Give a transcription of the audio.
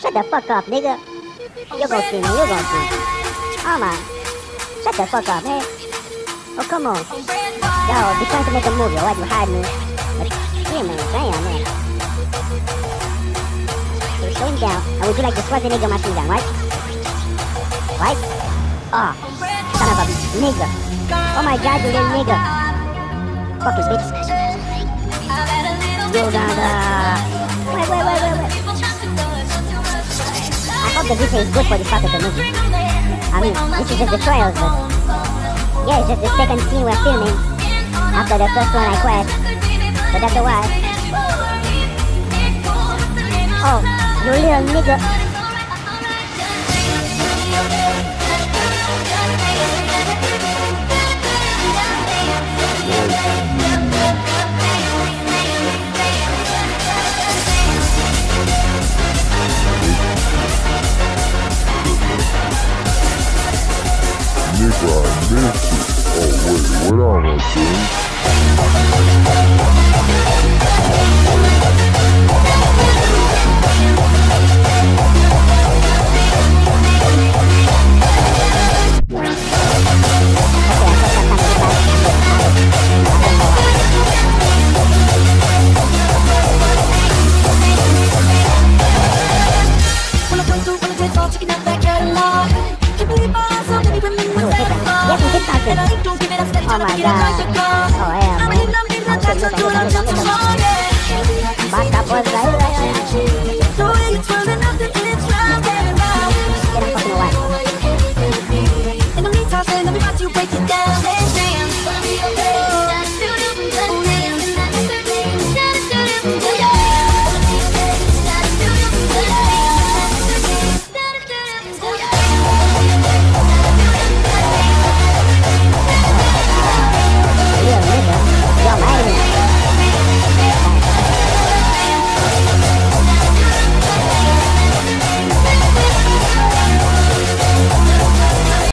Shut the fuck up, nigga. You gon' see me, you gon' see. Oh my. Shut the fuck up, man. Oh, come on. Yo, be trying to make a move, yo. Why you hiding me? Yeah, man. Damn, man. So slow him down. And would you like the Schwarzenegger machine gun, right? Right? Oh, son of a nigga. Oh my god, you little nigga. Fuck you, bitch. Uganda. Wait. I hope the video is good for the start of the movie. I mean, this is just the trials, but yeah, it's just the second scene we're filming. After the first one I quit, but that's why. Oh, you little nigga. Nigga, I missed it. Oh wait, what am I doing? Oh my god. Oh, yeah, man.